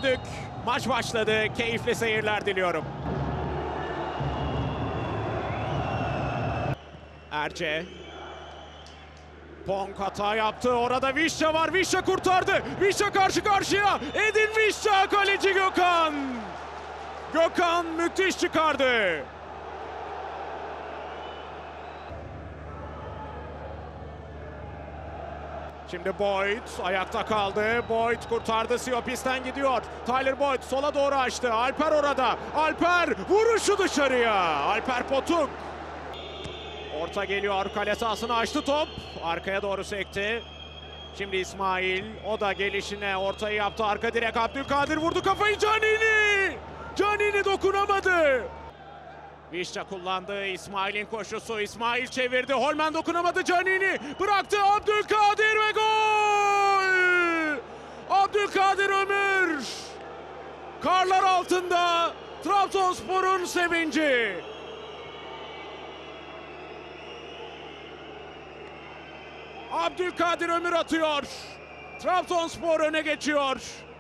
gördük. Maç başladı. Keyifli seyirler diliyorum. Erce. Ponk hata yaptı. Orada Vişça var. Vişça kurtardı. Vişça karşı karşıya. Edin Vişça, kaleci Gökhan. Gökhan müthiş çıkardı. Şimdi Boyd ayakta kaldı. Boyd kurtardı. Siopis'ten gidiyor. Tyler Boyd sola doğru açtı. Alper orada. Alper vuruşu dışarıya. Alper Potuk. Orta geliyor. Kale sahasını açtı top. Arkaya doğru sekti. Şimdi İsmail. O da gelişine ortayı yaptı. Arka direk Abdülkadir vurdu kafayı. Canini. Canini dokunamadı. Vişça kullandı. İsmail'in koşusu. İsmail çevirdi. Holmen dokunamadı. Canini bıraktı. Abdülkadir ve gol! Abdülkadir Ömür. Karlar altında Trabzonspor'un sevinci. Abdülkadir Ömür atıyor. Trabzonspor öne geçiyor.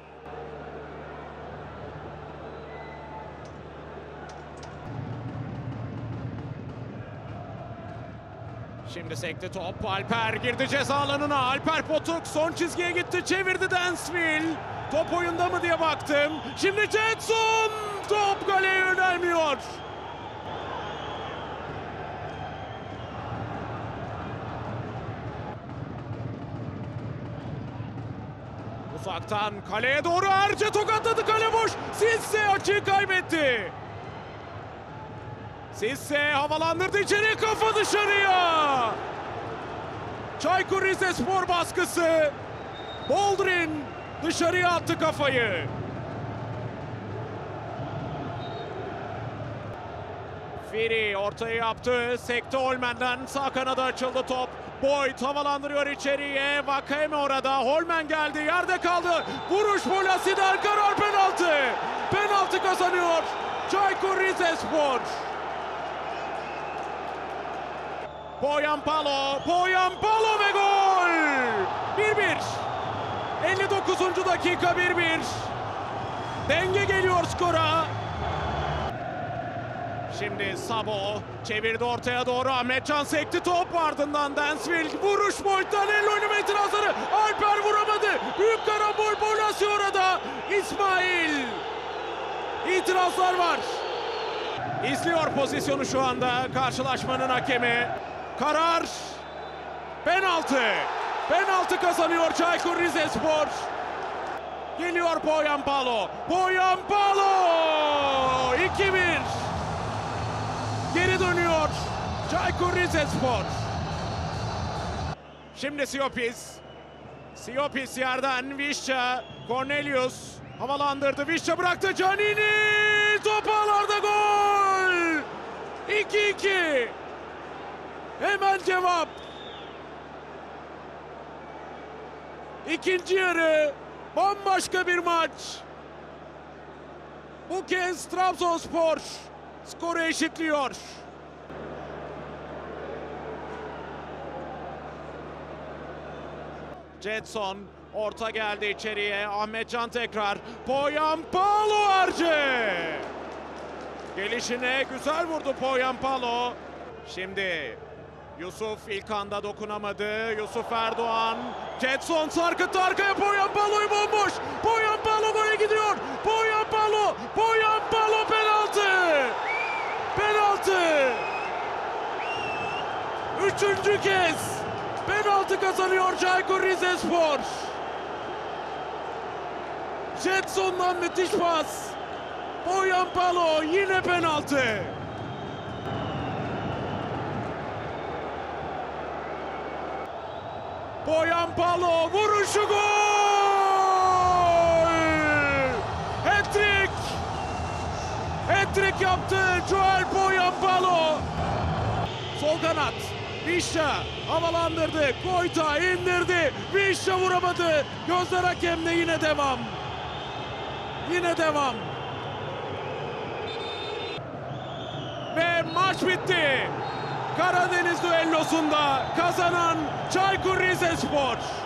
Şimdi sekti top. Alper girdi ceza alanına. Alper Potuk son çizgiye gitti. Çevirdi Dansville. Top oyunda mı diye baktım. Şimdi Jetson. Top kaleye yönelmiyor. Uzaktan kaleye doğru Erce tokatladı. Kale boş. Sisse açığı kaybetti. Sisse havalandırdı içeri, kafa dışarıya. Çaykur Rizespor baskısı. Boldrin dışarıya attı kafayı. Firi ortayı yaptı. Sekte Holmen'den sağ kanada açıldı top. Boyd havalandırıyor içeriye. Vakayeme orada. Holmen geldi. Yerde kaldı. Vuruş Bolasi'den karar penaltı. Penaltı kazanıyor Çaykur Rizespor. Poyampalo ve gol! 1-1. 59. dakika 1-1. Denge geliyor skora. Şimdi Sabo çevirdi ortaya doğru. Ahmetcan sekti top, ardından Dansville vuruş Boyd'dan, el oynama itirazları. Alper vuramadı. Büyük karambol, Bolasi orada. İsmail. İtirazlar var. İzliyor pozisyonu şu anda karşılaşmanın hakemi. Karar penaltı. Penaltı kazanıyor Çaykur Rizespor. Geliyor Poyampalo. 2-1. Geri dönüyor Çaykur Rizespor. Şimdi Siopis yerden Vişça. Cornelius havalandırdı. Vişça bıraktı. Canini top ağlarda, gol. 2-2. Hemen cevap. İkinci yarı bambaşka bir maç. Bu kez Trabzonspor skoru eşitliyor. Jetson orta geldi içeriye. Ahmetcan tekrar. Poyampalo Erce. Gelişine güzel vurdu Poyampalo. Şimdi Yusuf ilk anda dokunamadı. Yusuf Erdoğan. Jetson sarkıttı arkaya. Poyampalo'yu bomboş. Poyampalo gole gidiyor. Poyampalo penaltı. Penaltı. Üçüncü kez penaltı kazanıyor Çaykur Rizespor. Jetson'dan müthiş pas. Poyampalo yine penaltı. Poyampalo vuruşu, gol! Hat-trick! Hat-trick yaptı Joel Poyampalo. Sol kanat. Vişça havalandırdı. Koyta indirdi. Vişça vuramadı. Gözler hakemde, yine devam. Yine devam. Ve maç bitti. Karadeniz düellosunda kazanan Çaykur Rizespor.